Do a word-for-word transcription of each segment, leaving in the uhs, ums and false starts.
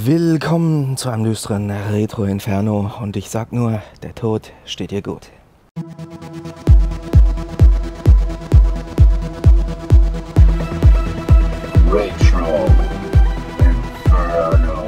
Willkommen zu einem düsteren Retro Inferno und ich sag nur, der Tod steht dir gut. Retro Inferno.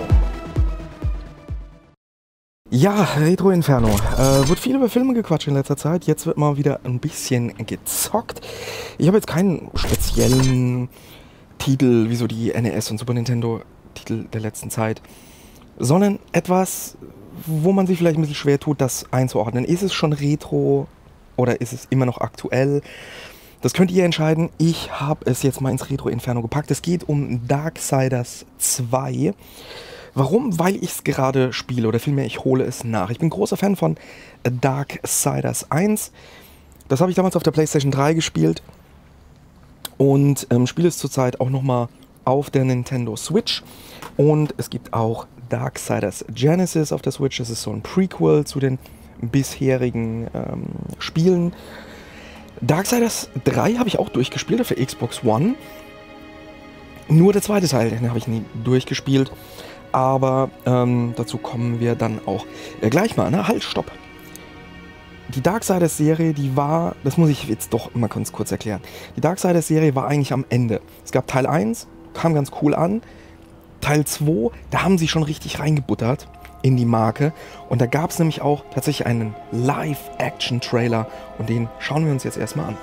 Ja, Retro Inferno. Äh, wird viel über Filme gequatscht in letzter Zeit. Jetzt wird mal wieder ein bisschen gezockt. Ich habe jetzt keinen speziellen Titel, wie so die N E S und Super Nintendo Titel der letzten Zeit, sondern etwas, wo man sich vielleicht ein bisschen schwer tut, das einzuordnen. Ist es schon Retro oder ist es immer noch aktuell? Das könnt ihr entscheiden. Ich habe es jetzt mal ins Retro Inferno gepackt. Es geht um Darksiders zwei. Warum? Weil ich es gerade spiele oder vielmehr ich hole es nach. Ich bin großer Fan von Darksiders eins. Das habe ich damals auf der PlayStation drei gespielt und ähm, spiele es zurzeit auch nochmal auf der Nintendo Switch. Und es gibt auch Darksiders Genesis auf der Switch. Das ist so ein Prequel zu den bisherigen ähm, Spielen. Darksiders drei habe ich auch durchgespielt auf der Xbox One. Nur der zweite Teil, den habe ich nie durchgespielt. Aber ähm, dazu kommen wir dann auch äh, gleich mal. Na, halt, stopp. Die Darksiders-Serie, die war, das muss ich jetzt doch mal ganz kurz erklären. Die Darksiders-Serie war eigentlich am Ende. Es gab Teil eins, kam ganz cool an. Teil zwei, da haben sie schon richtig reingebuttert in die Marke. Und da gab es nämlich auch tatsächlich einen Live-Action-Trailer. Und den schauen wir uns jetzt erstmal an.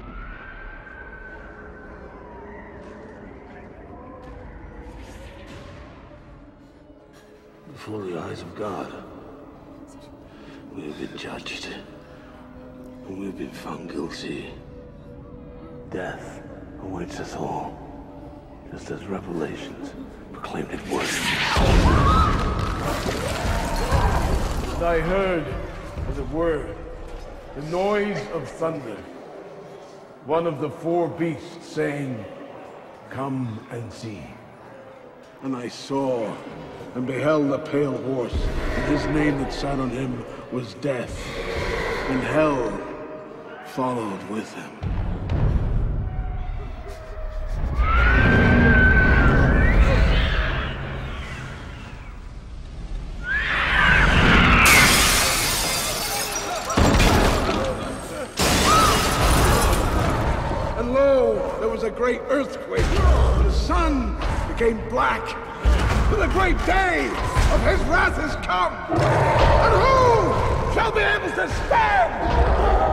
Before the eyes of God, we have been judged, and we've been found guilty. Death awaits us all, just as Revelations proclaimed it would. And I heard, as it were, the noise of thunder, one of the four beasts saying, "Come and see." And I saw and beheld a pale horse, and his name that sat on him was Death, and hell followed with him. And lo, there was a great earthquake, and the sun became black. For the great day of his wrath is come, and who shall be able to stand?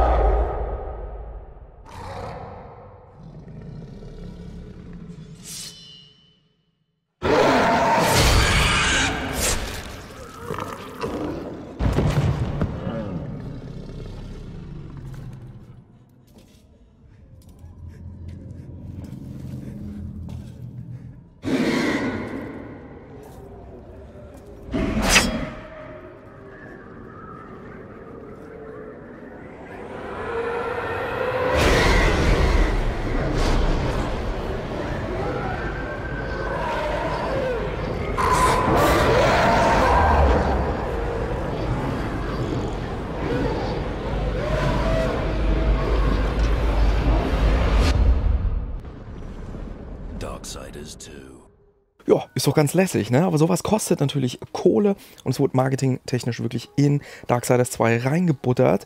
Darksiders zwei. Ja, ist doch ganz lässig, ne? Aber sowas kostet natürlich Kohle und es wurde marketingtechnisch wirklich in Darksiders zwei reingebuttert.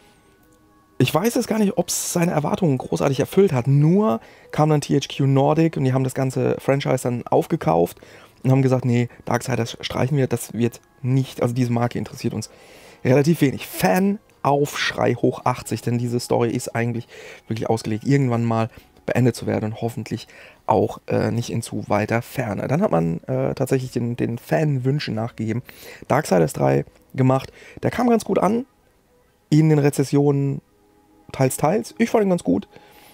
Ich weiß jetzt gar nicht, ob es seine Erwartungen großartig erfüllt hat. Nur kam dann T H Q Nordic und die haben das ganze Franchise dann aufgekauft und haben gesagt, nee, Darksiders streichen wir, das wird nicht, also diese Marke interessiert uns relativ wenig. Fan-Aufschrei hoch achtzig, denn diese Story ist eigentlich wirklich ausgelegt, irgendwann mal beendet zu werden und hoffentlich auch äh, nicht in zu weiter Ferne. Dann hat man äh, tatsächlich den, den Fan-Wünschen nachgegeben. Darksiders drei gemacht. Der kam ganz gut an in den Rezessionen teils, teils. Ich fand ihn ganz gut.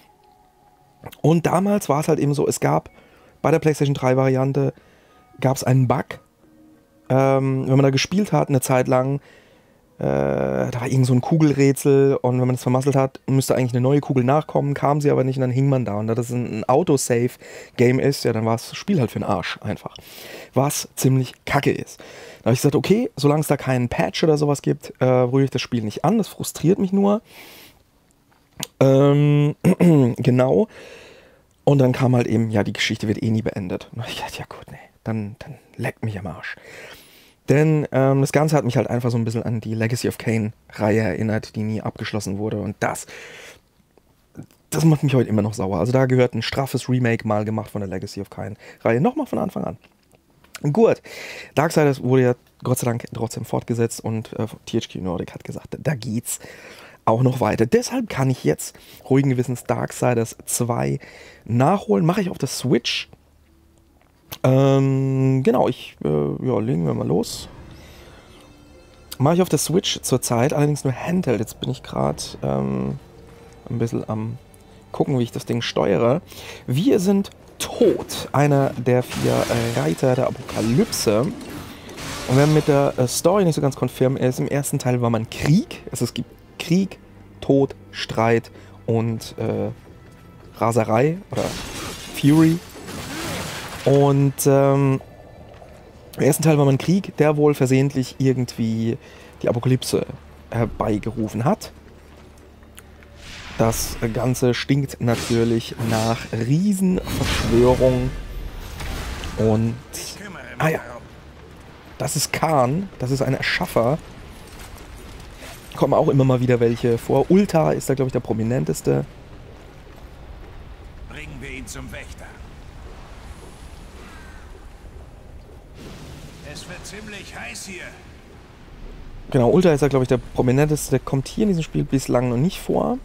Und damals war es halt eben so, es gab bei der PlayStation drei Variante gab es einen Bug. Ähm, wenn man da gespielt hat eine Zeit lang, Äh, da war irgend so ein Kugelrätsel und wenn man das vermasselt hat, müsste eigentlich eine neue Kugel nachkommen, kam sie aber nicht und dann hing man da. Und da das ein, ein Autosave-Game ist, ja, dann war das Spiel halt für den Arsch einfach. Was ziemlich kacke ist. Da habe ich gesagt, okay, solange es da keinen Patch oder sowas gibt, äh, rühre ich das Spiel nicht an. Das frustriert mich nur. Ähm, genau. Und dann kam halt eben, ja, die Geschichte wird eh nie beendet. Und ich dachte, ja gut, nee, dann, dann leckt mich am Arsch. Denn ähm, das Ganze hat mich halt einfach so ein bisschen an die Legacy of Kain-Reihe erinnert, die nie abgeschlossen wurde. Und das, das macht mich heute immer noch sauer. Also da gehört ein straffes Remake mal gemacht von der Legacy of Kain-Reihe. Nochmal von Anfang an. Gut, Darksiders wurde ja Gott sei Dank trotzdem fortgesetzt und äh, T H Q Nordic hat gesagt, da geht's auch noch weiter. Deshalb kann ich jetzt ruhigen Gewissens Darksiders zwei nachholen. Mache ich auf der Switch. Ähm, genau, ich, äh, ja, legen wir mal los. Mache ich auf der Switch zurzeit, allerdings nur Handheld. Jetzt bin ich gerade ähm, ein bisschen am gucken, wie ich das Ding steuere. Wir sind tot, einer der vier äh, Reiter der Apokalypse. Und wenn mit der äh, Story nicht so ganz konfirm ist, im ersten Teil war man Krieg. Also es gibt Krieg, Tod, Streit und äh, Raserei oder Fury. Und ähm, im ersten Teil war man Krieg, der wohl versehentlich irgendwie die Apokalypse herbeigerufen hat. Das Ganze stinkt natürlich nach Riesenverschwörung. Und, ah ja, das ist Khan, das ist ein Erschaffer. Kommen auch immer mal wieder welche vor. Ulta ist da, glaube ich, der prominenteste. Bringen wir ihn zum Wächter. Es wird ziemlich heiß hier. Genau, Ulta ist da, glaube ich, der prominenteste. Der kommt hier in diesem Spiel bislang noch nicht vor.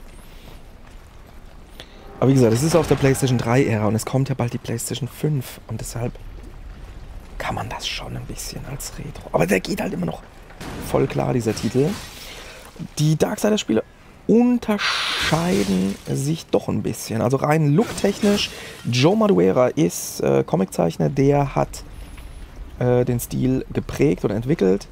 Aber wie gesagt, es ist aus der PlayStation drei Ära und es kommt ja bald die PlayStation fünf. Und deshalb kann man das schon ein bisschen als Retro. Aber der geht halt immer noch voll klar, dieser Titel. Die Darksiders-Spiele unterscheiden sich doch ein bisschen. Also rein looktechnisch, Joe Madureira ist äh, Comiczeichner, der hat äh, den Stil geprägt oder entwickelt.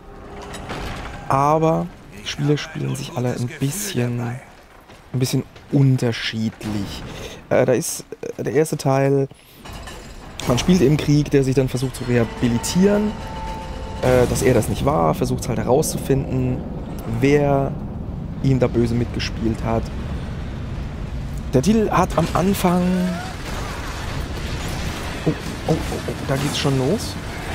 Aber die Spiele spielen sich alle ein bisschen, ein bisschen unterschiedlich. Äh, da ist äh, der erste Teil, man spielt im Krieg, der sich dann versucht zu rehabilitieren, äh, dass er das nicht war, versucht es halt herauszufinden, wer ihm da böse mitgespielt hat. Der Titel hat am Anfang... Oh, oh, oh, oh, da geht's schon los.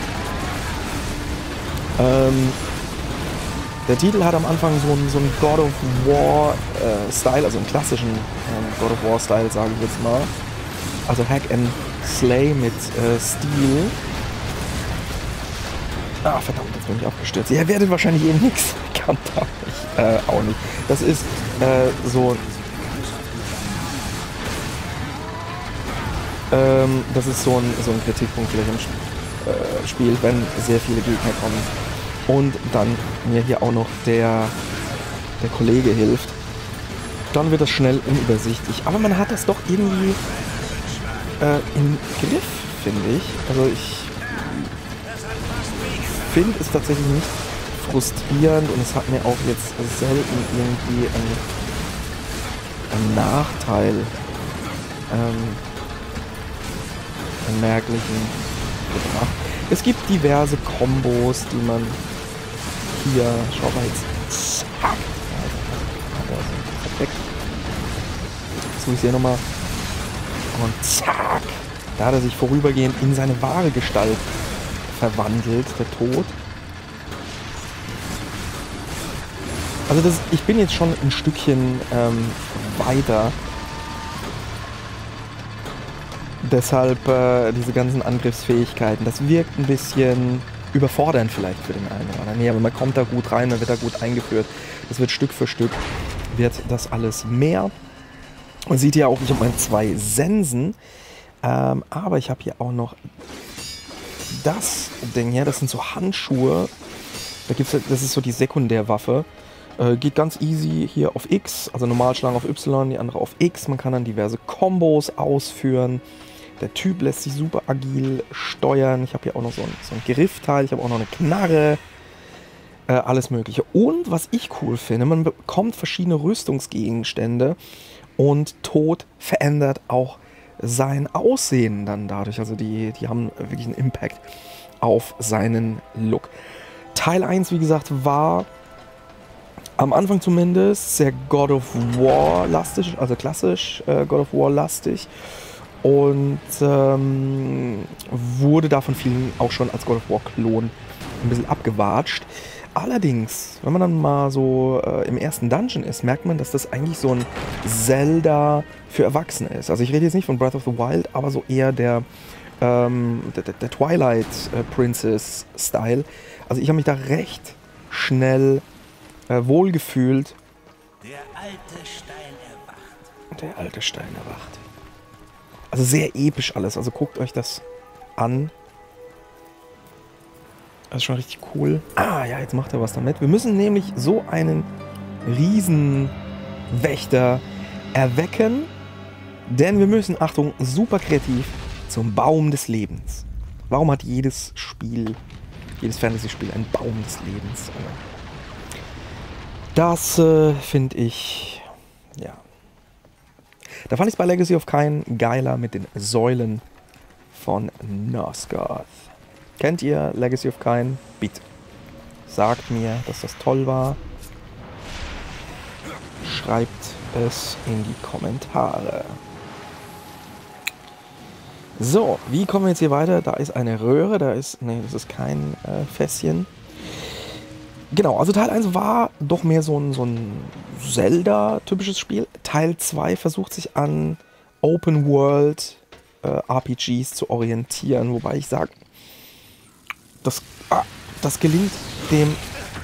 Ähm, der Titel hat am Anfang so einen, so einen God of War äh, Style, also einen klassischen ähm, God of War Style, sage ich jetzt mal. Also Hack and Slay mit äh, Stil. Ah, verdammt, jetzt bin ich abgestürzt. Ihr werdet wahrscheinlich eben nichts erkannt haben. Ich äh, auch nicht. Das ist äh, so... Ähm, das ist so ein, so ein Kritikpunkt vielleicht im äh, Spiel, wenn sehr viele Gegner kommen. Und dann mir hier auch noch der, der Kollege hilft. Dann wird das schnell unübersichtlich. Aber man hat das doch irgendwie äh, im Griff, finde ich. Also ich finde es tatsächlich nicht frustrierend und es hat mir auch jetzt selten irgendwie einen, einen Nachteil, ähm, einen merklichen gebracht. Es gibt diverse Kombos, die man hier, schau mal jetzt, zack, perfekt. Jetzt muss ich hier nochmal, und zack, da hat er sich vorübergehend in seine wahre Gestalt verwandelt, der Tod. Also das, ich bin jetzt schon ein Stückchen ähm, weiter. Deshalb äh, diese ganzen Angriffsfähigkeiten, das wirkt ein bisschen überfordernd vielleicht für den einen oder anderen. Nee, aber man kommt da gut rein, man wird da gut eingeführt. Das wird Stück für Stück, wird das alles mehr. Man sieht ja auch, ich habe meine zwei Sensen, ähm, aber ich habe hier auch noch das Ding hier, das sind so Handschuhe. Da gibt's, das ist so die Sekundärwaffe. Äh, geht ganz easy hier auf X, also Normalschlagen auf Y, die andere auf X. Man kann dann diverse Kombos ausführen. Der Typ lässt sich super agil steuern. Ich habe hier auch noch so ein, so ein Griffteil, ich habe auch noch eine Knarre. Äh, alles mögliche. Und was ich cool finde, man bekommt verschiedene Rüstungsgegenstände und Tod verändert auch sein Aussehen dann dadurch. Also die, die haben wirklich einen Impact auf seinen Look. Teil eins, wie gesagt, war am Anfang zumindest sehr God of War lastig, also klassisch äh, God of War lastig. und ähm, wurde da von vielen auch schon als God of War-Klon ein bisschen abgewatscht. Allerdings, wenn man dann mal so äh, im ersten Dungeon ist, merkt man, dass das eigentlich so ein Zelda für Erwachsene ist. Also ich rede jetzt nicht von Breath of the Wild, aber so eher der, ähm, der, der Twilight äh, Princess-Style. Also ich habe mich da recht schnell äh, wohlgefühlt. Der alte Stein erwacht. Der alte Stein erwacht. Also sehr episch alles. Also guckt euch das an. Das ist schon richtig cool. Ah, ja, jetzt macht er was damit. Wir müssen nämlich so einen Riesenwächter erwecken. Denn wir müssen, Achtung, super kreativ, zum Baum des Lebens. Warum hat jedes Spiel, jedes Fantasy-Spiel einen Baum des Lebens? Das äh, finde ich, ja. Da fand ich es bei Legacy of Kain geiler mit den Säulen von Nosgoth. Kennt ihr Legacy of Kain? Bitte. Sagt mir, dass das toll war. Schreibt es in die Kommentare. So, wie kommen wir jetzt hier weiter? Da ist eine Röhre, da ist, nee, das ist kein äh, Fässchen. Genau, also Teil eins war doch mehr so ein, so ein Zelda-typisches Spiel. Teil zwei versucht sich an Open-World äh, R P Gs zu orientieren, wobei ich sage, das, ah, das gelingt dem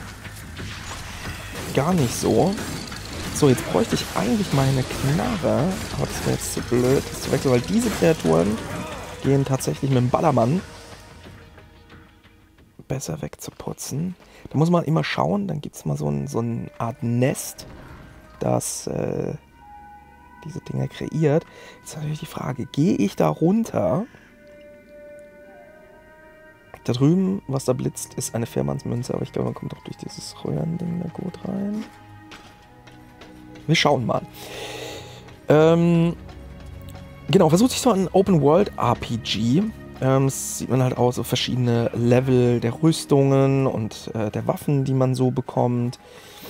gar nicht so. So, jetzt bräuchte ich eigentlich meine Knarre, aber das wäre jetzt zu blöd, das zu wechseln, weil diese Kreaturen gehen tatsächlich mit dem Ballermann besser wegzuputzen. Da muss man immer schauen, dann gibt es mal so, ein, so eine Art Nest, das äh, diese Dinger kreiert. Jetzt ist natürlich die Frage, gehe ich da runter? Da drüben, was da blitzt, ist eine Fährmannsmünze, aber ich glaube, man kommt auch durch dieses Röhrending da gut rein. Wir schauen mal. Ähm, genau, versucht sich so ein Open-World-R P G. Ähm, das sieht man halt auch so verschiedene Level der Rüstungen und äh, der Waffen, die man so bekommt.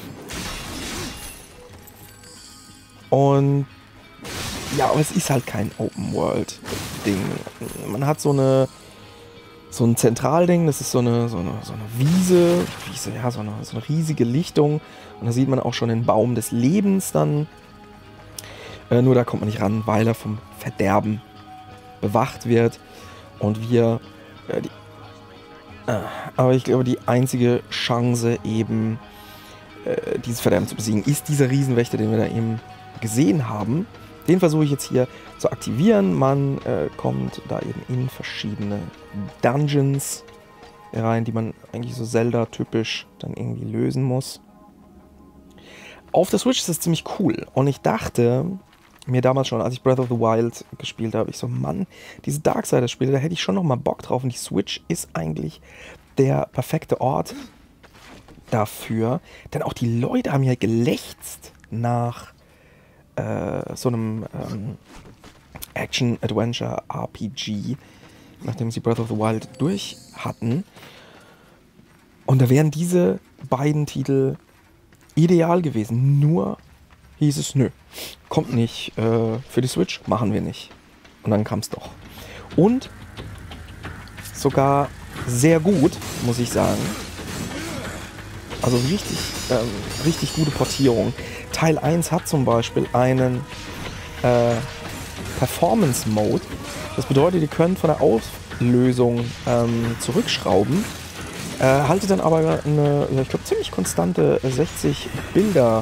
Und ja, aber es ist halt kein Open-World-Ding. Man hat so eine so ein Zentralding, das ist so eine, so eine, so eine Wiese, Wiese, ja, so eine, so eine riesige Lichtung. Und da sieht man auch schon den Baum des Lebens dann. Äh, nur da kommt man nicht ran, weil er vom Verderben bewacht wird. Und wir, äh, die, äh, aber ich glaube, die einzige Chance eben, äh, dieses Verderben zu besiegen, ist dieser Riesenwächter, den wir da eben gesehen haben. Den versuche ich jetzt hier zu aktivieren. Man äh, kommt da eben in verschiedene Dungeons rein, die man eigentlich so Zelda-typisch dann irgendwie lösen muss. Auf der Switch ist das ziemlich cool. Und ich dachte mir damals schon, als ich Breath of the Wild gespielt habe, ich so, Mann, diese Darksiders-Spiele, da hätte ich schon noch mal Bock drauf. Und die Switch ist eigentlich der perfekte Ort dafür. Denn auch die Leute haben ja gelächzt nach äh, so einem ähm, Action-Adventure-R P G, nachdem sie Breath of the Wild durch hatten. Und da wären diese beiden Titel ideal gewesen. Nur hieß es, nö, kommt nicht äh, für die Switch, machen wir nicht. Und dann kam es doch. Und sogar sehr gut, muss ich sagen. Also richtig, ähm, richtig gute Portierung. Teil eins hat zum Beispiel einen äh, Performance-Mode. Das bedeutet, ihr könnt von der Auflösung ähm, zurückschrauben. Äh, haltet dann aber eine, ja, ich glaube, ziemlich konstante sechzig Bilder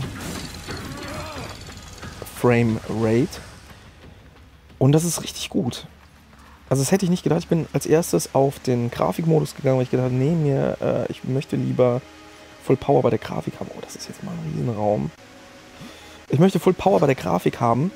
Frame Rate. Und das ist richtig gut. Also das hätte ich nicht gedacht. Ich bin als erstes auf den Grafikmodus gegangen, weil ich gedacht habe, nee, mir, äh, ich möchte lieber Full Power bei der Grafik haben. Oh, das ist jetzt mal ein Riesenraum. Ich möchte Full Power bei der Grafik haben.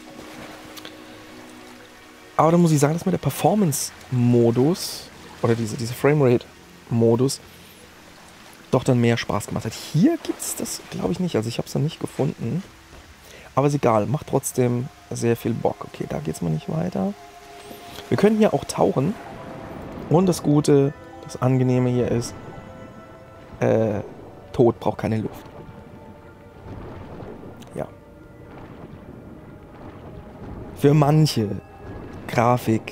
Aber da muss ich sagen, dass mir der Performance-Modus oder diese, diese Framerate-Modus doch dann mehr Spaß gemacht hat. Hier gibt es das, glaube ich, nicht. Also ich habe es dann nicht gefunden. Aber ist egal, macht trotzdem sehr viel Bock. Okay, da geht es mal nicht weiter. Wir können hier auch tauchen. Und das Gute, das Angenehme hier ist, äh, Tod braucht keine Luft. Ja. Für manche Grafik,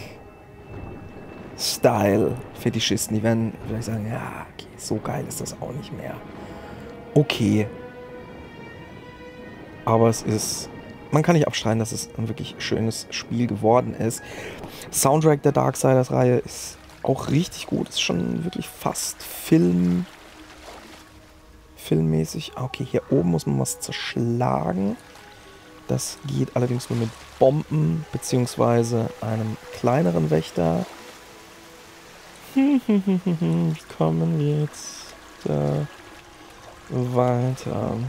Style, Fetischisten, die werden vielleicht sagen, ja, okay, so geil ist das auch nicht mehr. Okay. Aber es ist, man kann nicht abstreiten, dass es ein wirklich schönes Spiel geworden ist. Soundtrack der Darksiders-Reihe ist auch richtig gut, ist schon wirklich fast Film, filmmäßig. Okay, hier oben muss man was zerschlagen. Das geht allerdings nur mit Bomben, beziehungsweise einem kleineren Wächter. Wie kommen wir jetzt da weiter?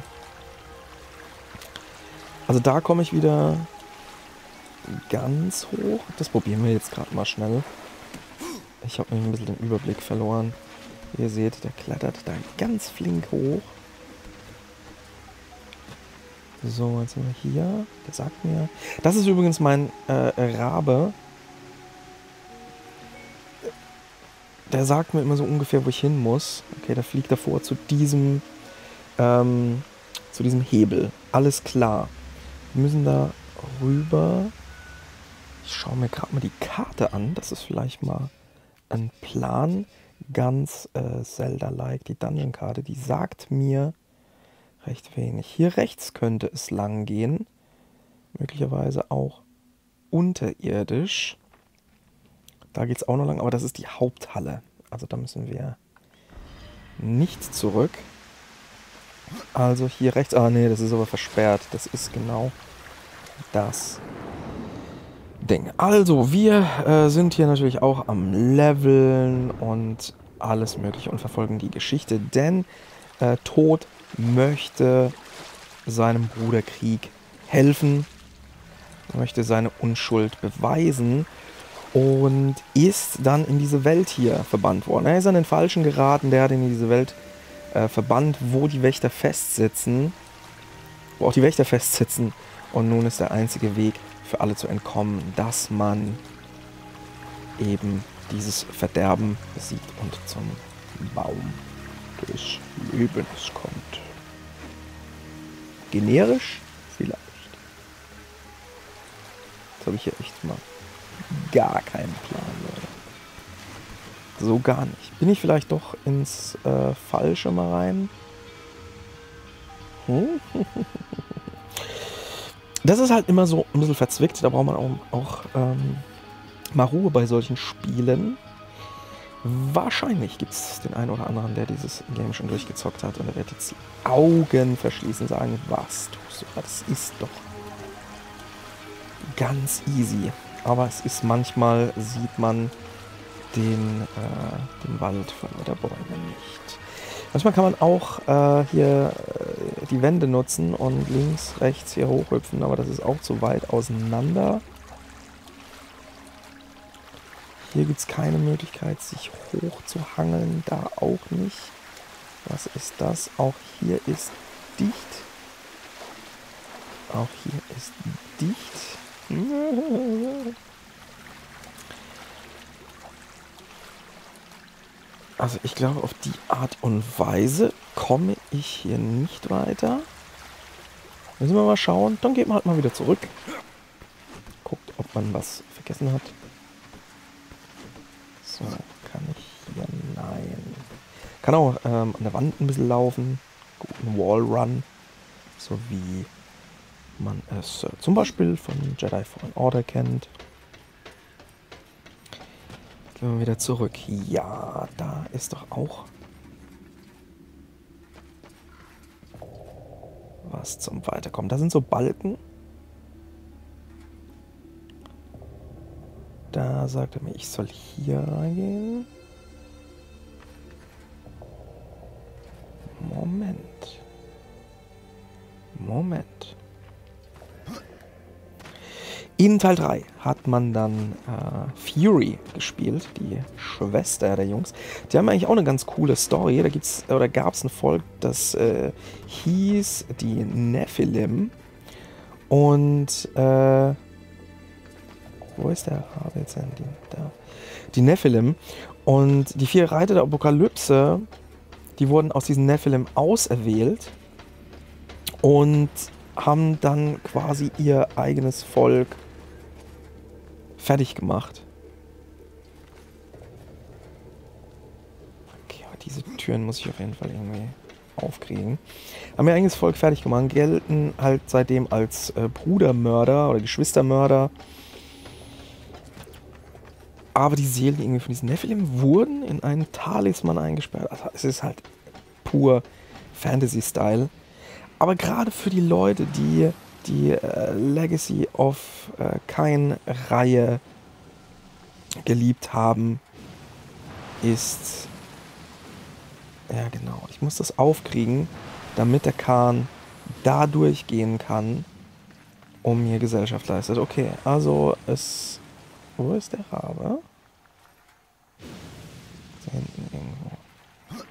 Also da komme ich wieder ganz hoch. Das probieren wir jetzt gerade mal schnell. Ich habe nämlich ein bisschen den Überblick verloren. Wie ihr seht, der klettert da ganz flink hoch. So, jetzt sind wir hier. Der sagt mir... Das ist übrigens mein äh, Rabe. Der sagt mir immer so ungefähr, wo ich hin muss. Okay, der fliegt davor zu diesem... Ähm, zu diesem Hebel. Alles klar. Wir müssen da rüber. Ich schaue mir gerade mal die Karte an. Das ist vielleicht mal ein Plan. Ganz äh, Zelda-like. Die Dungeon-Karte, die sagt mir recht wenig. Hier rechts könnte es lang gehen. Möglicherweise auch unterirdisch. Da geht es auch noch lang, aber das ist die Haupthalle. Also da müssen wir nicht zurück. Also hier rechts... Ah nee, das ist aber versperrt. Das ist genau das Ding. Also wir äh, sind hier natürlich auch am Leveln und alles mögliche und verfolgen die Geschichte. Denn äh, Tod möchte seinem Bruder Krieg helfen, möchte seine Unschuld beweisen und ist dann in diese Welt hier verbannt worden. Er ist an den Falschen geraten, der hat in diese Welt äh, verbannt, wo die Wächter festsitzen, wo auch die Wächter festsitzen und nun ist der einzige Weg für alle zu entkommen, dass man eben dieses Verderben besiegt und zum Baum des Lebens kommt. Generisch? Vielleicht. Jetzt habe ich hier echt mal gar keinen Plan, Leute. So gar nicht. Bin ich vielleicht doch ins äh, Falsche mal rein? Hm? Das ist halt immer so ein bisschen verzwickt. Da braucht man auch, auch ähm, mal Ruhe bei solchen Spielen. Wahrscheinlich gibt es den einen oder anderen, der dieses Game schon durchgezockt hat und er wird jetzt die Augen verschließen und sagen, was tust du? Das ist doch ganz easy. Aber es ist manchmal, sieht man den, äh, den Wald von der Bäume nicht. Manchmal kann man auch äh, hier äh, die Wände nutzen und links, rechts hier hochhüpfen, aber das ist auch zu weit auseinander. Hier gibt es keine Möglichkeit, sich hochzuhangeln, da auch nicht. Was ist das? Auch hier ist dicht. Auch hier ist dicht. Also ich glaube, auf die Art und Weise komme ich hier nicht weiter. Müssen wir mal schauen. Dann geht man halt mal wieder zurück. Guckt, ob man was vergessen hat. So, kann ich hier... Nein. Kann auch ähm, an der Wand ein bisschen laufen. Guten Wallrun. So wie man es äh, zum Beispiel von Jedi Fallen Order kennt. Gehen wir wieder zurück. Ja, da ist doch auch was zum Weiterkommen. Da sind so Balken. Da sagt er mir, ich soll hier reingehen. Moment. Moment. In Teil drei hat man dann äh, Fury gespielt, die Schwester der Jungs. Die haben eigentlich auch eine ganz coole Story. Da gibt's oder gab es ein Volk, das äh, hieß die Nephilim. Und äh, wo ist der Rabe jetzt denn? Die, da. Die Nephilim. Und die vier Reiter der Apokalypse, die wurden aus diesen Nephilim auserwählt und haben dann quasi ihr eigenes Volk fertig gemacht. Okay, aber diese Türen muss ich auf jeden Fall irgendwie aufkriegen. Haben ihr eigenes Volk fertig gemacht, gelten halt seitdem als äh, Brudermörder oder Geschwistermörder. Aber die Seelen irgendwie von diesen Nephilim wurden in einen Talisman eingesperrt. Also es ist halt pur Fantasy-Style. Aber gerade für die Leute, die die äh, Legacy of äh, Kain-Reihe geliebt haben, ist... Ja genau, ich muss das aufkriegen, damit der Khan da durchgehen kann, um mir Gesellschaft leistet. Okay, also es... Wo ist der Rabe? Da hinten irgendwo.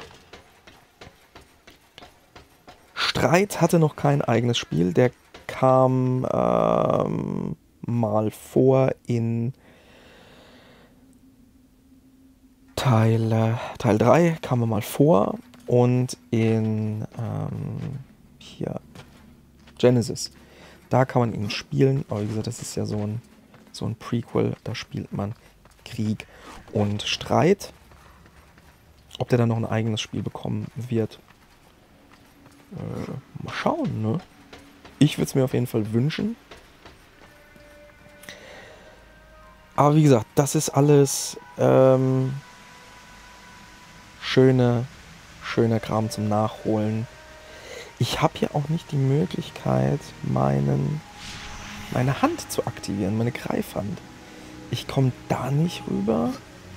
Streit hatte noch kein eigenes Spiel. Der kam ähm, mal vor in Teil, äh, Teil drei kam er mal vor und in ähm, hier Genesis. Da kann man ihn spielen. Aber wie gesagt, das ist ja so ein So ein Prequel, da spielt man Krieg und Streit. Ob der dann noch ein eigenes Spiel bekommen wird, äh, mal schauen, ne? Ich würde es mir auf jeden Fall wünschen. Aber wie gesagt, das ist alles ähm, schöne, schöner Kram zum Nachholen. Ich habe hier auch nicht die Möglichkeit, meinen... meine Hand zu aktivieren, meine Greifhand. Ich komme da nicht rüber.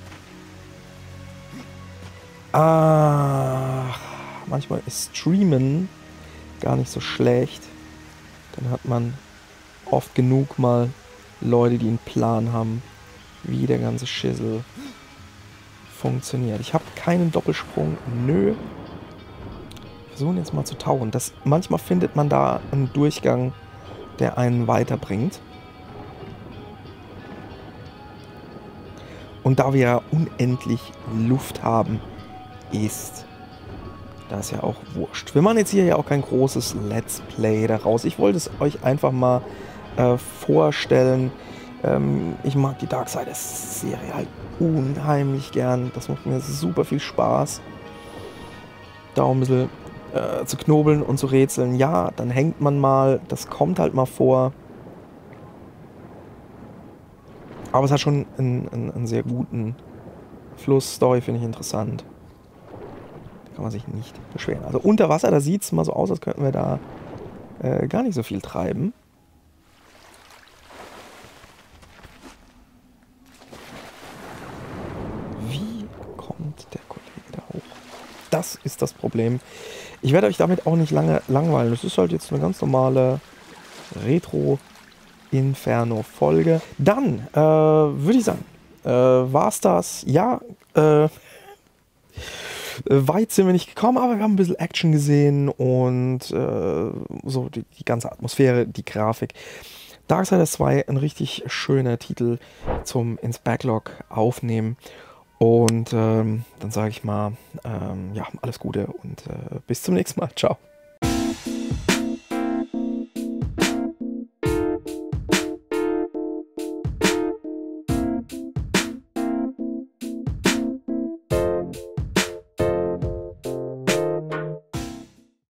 Ach, manchmal ist Streamen gar nicht so schlecht. Dann hat man oft genug mal Leute, die einen Plan haben, wie der ganze Schissel funktioniert. Ich habe keinen Doppelsprung. Nö. Wir versuchen jetzt mal zu tauchen. Das, manchmal findet man da einen Durchgang, der einen weiterbringt. Und da wir ja unendlich Luft haben, ist das ja auch wurscht. Wir machen jetzt hier ja auch kein großes Let's Play daraus. Ich wollte es euch einfach mal äh, vorstellen. Ähm, ich mag die Darksiders-Serie halt unheimlich gern. Das macht mir super viel Spaß. Da auch ein bisschen Äh, zu knobeln und zu rätseln. Ja, dann hängt man mal. Das kommt halt mal vor. Aber es hat schon einen, einen, einen sehr guten Fluss. Story finde ich interessant. Da kann man sich nicht beschweren. Also unter Wasser, da sieht es mal so aus, als könnten wir da äh, gar nicht so viel treiben. Wie kommt der Kollege da hoch? Das ist das Problem. Ich werde euch damit auch nicht lange langweilen. Das ist halt jetzt eine ganz normale Retro-Inferno-Folge. Dann äh, würde ich sagen, äh, war's das. Ja, äh, weit sind wir nicht gekommen, aber wir haben ein bisschen Action gesehen und äh, so die, die ganze Atmosphäre, die Grafik. Darksiders zwei, ein richtig schöner Titel zum ins Backlog aufnehmen. Und ähm, dann sage ich mal, ähm, ja, alles Gute und äh, bis zum nächsten Mal. Ciao.